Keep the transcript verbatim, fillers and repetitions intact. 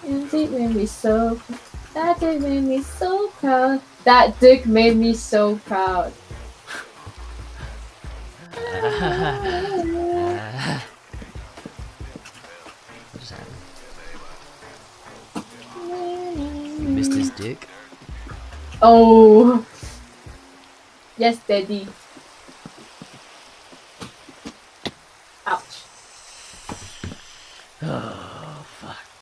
And it made me so. That dick made me so proud. That dick made me so proud. What just happened? You missed his dick? Oh. Yes, daddy. Ouch.